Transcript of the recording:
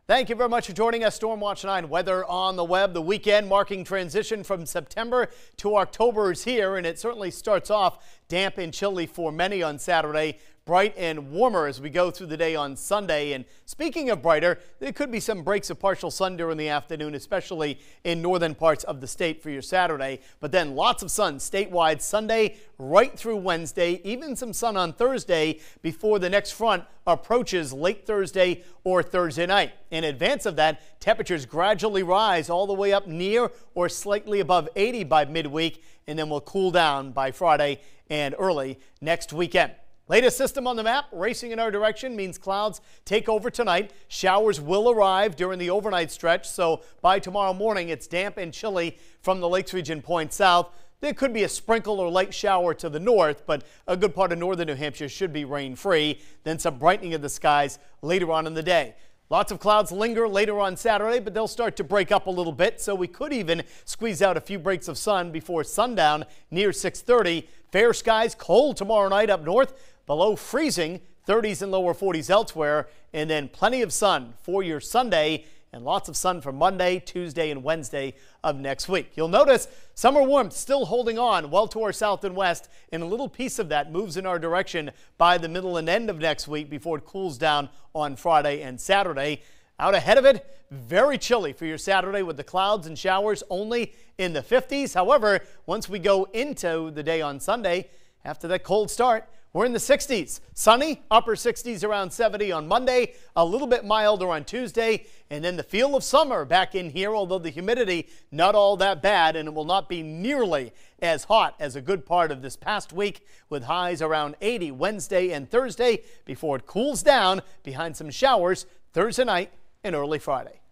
Thank you very much for joining us. Stormwatch 9 weather on the web. The weekend marking transition from September to October is here, and it certainly starts off damp and chilly for many on Saturday. Bright and warmer as we go through the day on Sunday. And speaking of brighter, there could be some breaks of partial sun during the afternoon, especially in northern parts of the state for your Saturday. But then lots of sun statewide Sunday right through Wednesday, even some sun on Thursday before the next front approaches late Thursday or Thursday night. In advance of that, temperatures gradually rise all the way up near or slightly above 80 by midweek, and then will cool down by Friday and early next weekend. Latest system on the map racing in our direction means clouds take over tonight. Showers will arrive during the overnight stretch, so by tomorrow morning it's damp and chilly from the Lakes region point south. There could be a sprinkle or light shower to the north, but a good part of northern New Hampshire should be rain-free. Then some brightening of the skies later on in the day. Lots of clouds linger later on Saturday, but they'll start to break up a little bit, so we could even squeeze out a few breaks of sun before sundown near 6:30. Fair skies, cold tomorrow night up north, below freezing, 30s and lower 40s elsewhere, and then plenty of sun for your Sunday, and lots of sun for Monday, Tuesday, and Wednesday of next week. You'll notice summer warmth still holding on well to our south and west, and a little piece of that moves in our direction by the middle and end of next week before it cools down on Friday and Saturday. Out ahead of it, very chilly for your Saturday with the clouds and showers only in the 50s. However, once we go into the day on Sunday, after that cold start, we're in the 60s. Sunny, upper 60s around 70 on Monday, a little bit milder on Tuesday, and then the feel of summer back in here, although the humidity not all that bad, and it will not be nearly as hot as a good part of this past week, with highs around 80 Wednesday and Thursday before it cools down behind some showers Thursday night and early Friday.